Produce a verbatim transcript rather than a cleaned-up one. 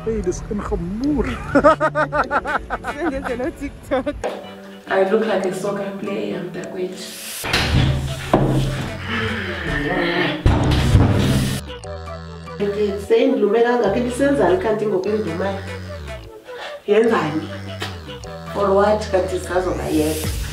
Hey, dis ingemoer. Send it TikTok. I look like a soccer player, mntakwethu. Sendlume kangaka ibisenzani kanti ngokundlumayo? Yenzani? For what kanti sikazoba yedwa?